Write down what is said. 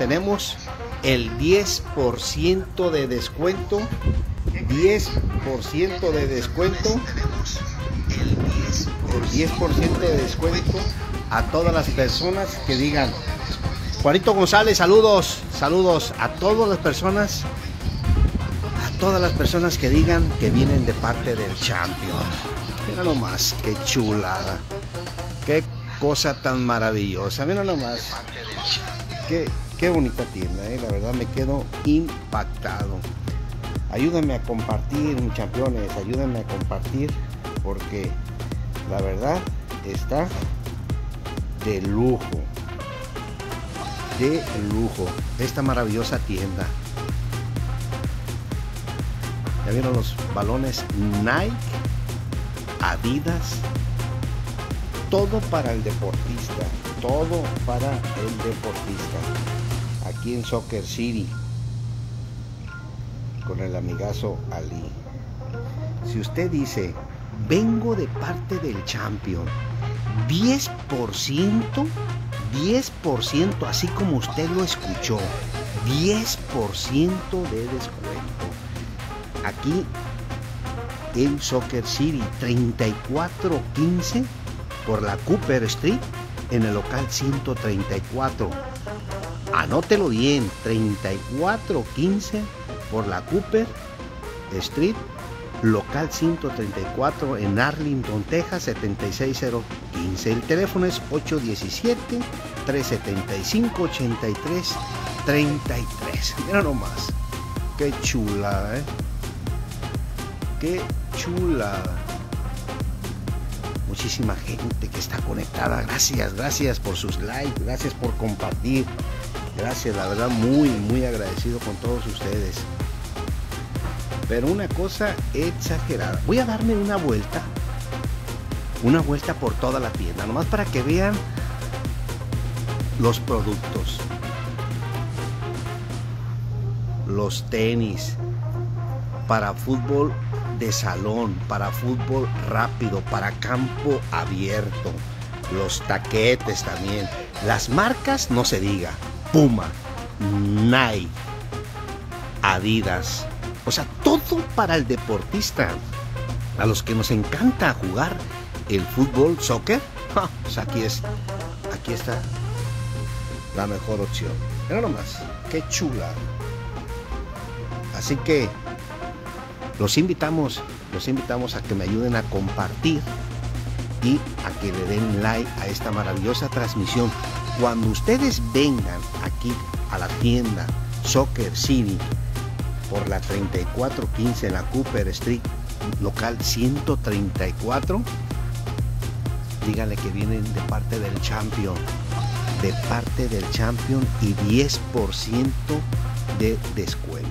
tenemos el 10% de descuento. 10% de descuento. El 10% de descuento a todas las personas que digan: Juanito González, saludos a todas las personas. A todas las personas que digan que vienen de parte del Champion. Mira nomás, qué chulada. Qué cosa tan maravillosa. Mira nomás. Qué bonita tienda, la verdad me quedo impactado. Ayúdenme a compartir, mis campeones, ayúdenme a compartir, porque la verdad está de lujo. De lujo esta maravillosa tienda. Ya vieron los balones Nike, Adidas, todo para el deportista, todo para el deportista. Aquí en Soccer City con el amigazo Ali. Si usted dice: vengo de parte del Champion, 10%, así como usted lo escuchó, 10% de descuento. Aquí en Soccer City, 3415 por la Cooper Street, en el local 134. Anótelo bien, 3415 por la Cooper Street, local 134 en Arlington, Texas 76015. El teléfono es 817-375-8333. Mira nomás, qué chulada, qué chulada. Muchísima gente que está conectada. Gracias por sus likes, gracias por compartir. Gracias, la verdad, muy agradecido con todos ustedes. Pero una cosa exagerada. Voy a darme una vuelta por toda la tienda, nomás para que vean los productos. Los tenis para fútbol de salón, para fútbol rápido, para campo abierto. Los taquetes también. Las marcas no se diga. Puma, Nike, Adidas. O sea, todo para el deportista. A los que nos encanta jugar el fútbol, soccer, pues aquí está la mejor opción. Mira nomás, qué chula. Así que los invitamos a que me ayuden a compartir y a que le den like a esta maravillosa transmisión. Cuando ustedes vengan aquí a la tienda Soccer City por la 3415 en la Cooper Street, local 134, díganle que vienen de parte del Champion, y 10% de descuento.